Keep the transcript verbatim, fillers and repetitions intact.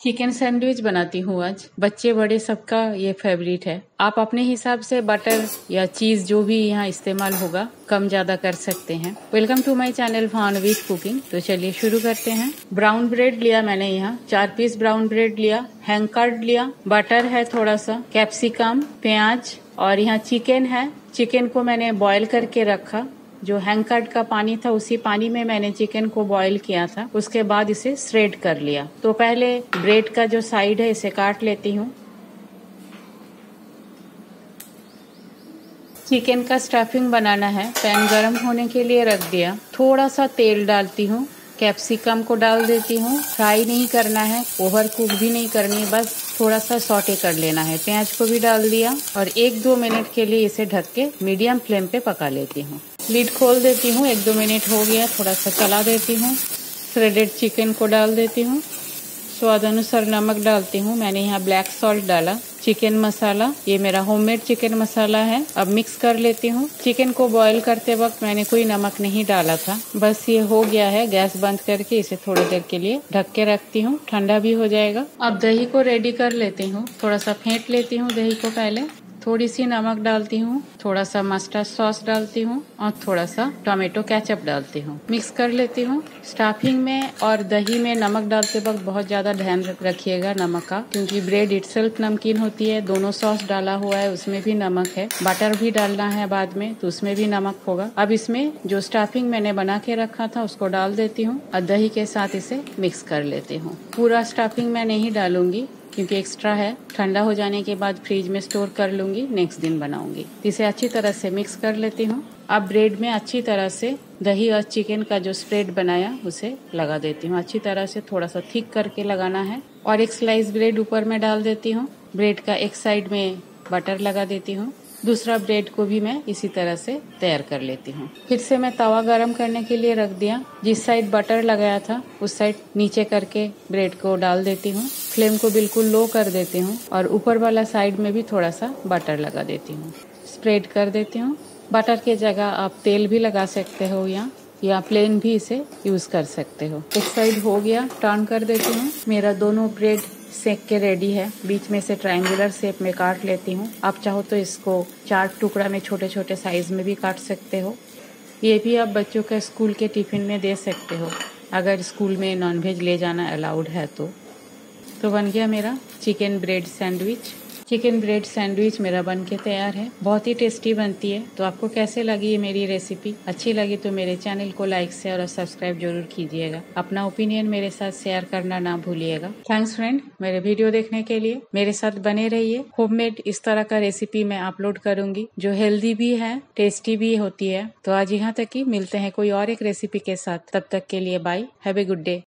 Chicken sandwich बनाती हूँ आज। बच्चे बड़े सबका ये फेवरेट है। आप अपने हिसाब से बटर या चीज जो भी यहाँ इस्तेमाल होगा कम ज्यादा कर सकते हैं। Welcome to my channel Bhanuvi's cooking. तो चलिए शुरू करते हैं। ब्राउन ब्रेड लिया मैंने यहाँ चार पीस ब्राउन ब्रेड लिया, हैंग कार्ड लिया, बटर है थोड़ा सा, कैप्सिकम, प्याज और यहाँ चिकन है। चिकन को मैंने बॉईल करके रखा। जो हैंग कार्ड का पानी था उसी पानी में मैंने चिकन को बॉईल किया था। उसके बाद इसे श्रेड कर लिया। तो पहले ब्रेड का जो साइड है इसे काट लेती हूँ। चिकन का स्टफिंग बनाना है। पैन गरम होने के लिए रख दिया। थोड़ा सा तेल डालती हूँ। कैप्सिकम को डाल देती हूँ। फ्राई नहीं करना है, ओवर कुक भी नहीं करनी है, बस थोड़ा सा सॉटे कर लेना है। प्याज को भी डाल दिया और एक दो मिनट के लिए इसे ढक के मीडियम फ्लेम पे पका लेती हूँ। लिड खोल देती हूँ। एक दो मिनट हो गया, थोड़ा सा चला देती हूँ। श्रेडेड चिकन को डाल देती हूँ। स्वाद अनुसार नमक डालती हूँ। मैंने यहाँ ब्लैक सॉल्ट डाला। चिकन मसाला, ये मेरा होममेड चिकन मसाला है। अब मिक्स कर लेती हूँ। चिकन को बॉईल करते वक्त मैंने कोई नमक नहीं डाला था। बस ये हो गया है। गैस बंद करके इसे थोड़ी देर के लिए ढक के रखती हूँ, ठंडा भी हो जाएगा। अब दही को रेडी कर लेती हूँ। थोड़ा सा फेंट लेती हूँ दही को पहले। थोड़ी सी नमक डालती हूँ, थोड़ा सा मस्टर्ड सॉस डालती हूँ और थोड़ा सा टोमेटो केचप डालती हूँ। मिक्स कर लेती हूँ। स्टफिंग में और दही में नमक डालते वक्त बहुत ज्यादा ध्यान रखिएगा नमक का, क्योंकि ब्रेड इटसेल्फ नमकीन होती है। दोनों सॉस डाला हुआ है, उसमें भी नमक है। बटर भी डालना है बाद में, तो उसमें भी नमक होगा। अब इसमें जो स्टफिंग मैंने बना के रखा था उसको डाल देती हूँ और दही के साथ इसे मिक्स कर लेती हूँ। पूरा स्टफिंग मैं नहीं डालूंगी क्योंकि एक्स्ट्रा है। ठंडा हो जाने के बाद फ्रिज में स्टोर कर लूंगी, नेक्स्ट दिन बनाऊंगी। इसे अच्छी तरह से मिक्स कर लेती हूँ। अब ब्रेड में अच्छी तरह से दही और चिकन का जो स्प्रेड बनाया उसे लगा देती हूँ। अच्छी तरह से थोड़ा सा थिक करके लगाना है और एक स्लाइस ब्रेड ऊपर में डाल देती हूँ। ब्रेड का एक साइड में बटर लगा देती हूँ। दूसरा ब्रेड को भी मैं इसी तरह से तैयार कर लेती हूँ। फिर से मैं तवा गरम करने के लिए रख दिया। जिस साइड बटर लगाया था उस साइड नीचे करके ब्रेड को डाल देती हूँ। फ्लेम को बिल्कुल लो कर देती हूँ और ऊपर वाला साइड में भी थोड़ा सा बटर लगा देती हूँ। स्प्रेड कर देती हूँ। बटर के जगह आप तेल भी लगा सकते हो या या प्लेन भी इसे यूज कर सकते हो। एक साइड हो गया, टर्न कर देती हूँ। मेरा दोनों ब्रेड सेक के रेडी है। बीच में से ट्रायंगुलर शेप में काट लेती हूँ। आप चाहो तो इसको चार टुकड़ा में छोटे छोटे साइज में भी काट सकते हो। ये भी आप बच्चों के स्कूल के टिफिन में दे सकते हो, अगर स्कूल में नॉनवेज ले जाना अलाउड है तो। तो बन गया मेरा chicken bread sandwich. Chicken bread sandwich मेरा बन के तैयार है। बहुत ही टेस्टी बनती है। तो आपको कैसे लगी ये मेरी रेसिपी? अच्छी लगी तो मेरे चैनल को लाइक शेयर और सब्सक्राइब जरूर कीजिएगा। अपना ओपिनियन मेरे साथ शेयर करना ना भूलिएगा। थैंक्स फ्रेंड, मेरे वीडियो देखने के लिए। मेरे साथ बने रहिए। होममेड इस तरह का रेसिपी मैं अपलोड करूंगी जो हेल्दी भी है, टेस्टी भी होती है। तो आज यहाँ तक ही, मिलते हैं कोई और एक रेसिपी के साथ। तब तक के लिए bye, have a good day.